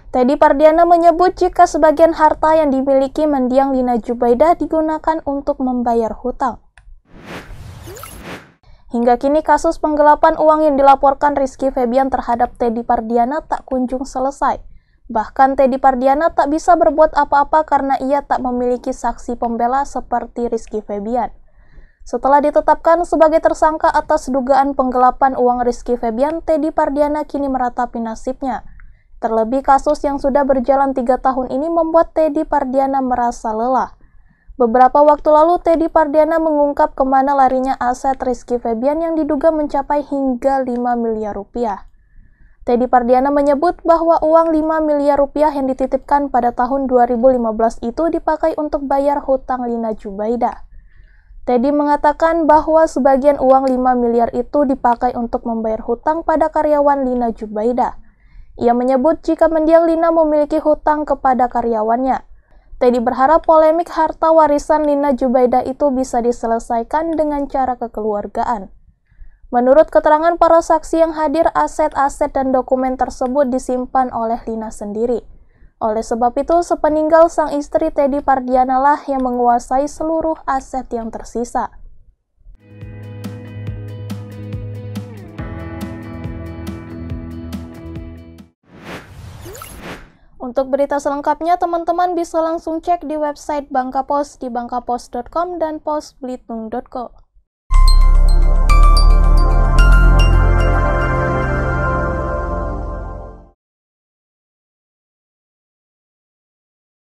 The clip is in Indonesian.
Teddy Pardiana menyebut jika sebagian harta yang dimiliki mendiang Lina Jubaidah digunakan untuk membayar hutang. Hingga kini kasus penggelapan uang yang dilaporkan Rizky Febian terhadap Teddy Pardiana tak kunjung selesai. Bahkan Teddy Pardiana tak bisa berbuat apa-apa karena ia tak memiliki saksi pembela seperti Rizky Febian. Setelah ditetapkan sebagai tersangka atas dugaan penggelapan uang Rizky Febian, Teddy Pardiana kini meratapi nasibnya. Terlebih kasus yang sudah berjalan 3 tahun ini membuat Teddy Pardiana merasa lelah. Beberapa waktu lalu Teddy Pardiana mengungkap kemana larinya aset Rizky Febian yang diduga mencapai hingga 5 miliar rupiah. Teddy Pardiana menyebut bahwa uang 5 miliar rupiah yang dititipkan pada tahun 2015 itu dipakai untuk bayar hutang Lina Jubaidah. Teddy mengatakan bahwa sebagian uang 5 miliar itu dipakai untuk membayar hutang pada karyawan Lina Jubaidah. Ia menyebut jika mendiang Lina memiliki hutang kepada karyawannya. Teddy berharap polemik harta warisan Lina Jubaidah itu bisa diselesaikan dengan cara kekeluargaan. Menurut keterangan para saksi yang hadir, aset-aset dan dokumen tersebut disimpan oleh Lina sendiri. Oleh sebab itu, sepeninggal sang istri Teddy Pardiana lah yang menguasai seluruh aset yang tersisa. Untuk berita selengkapnya, teman-teman bisa langsung cek di website Bangka Post di bangkapos.com dan postbelitung.co.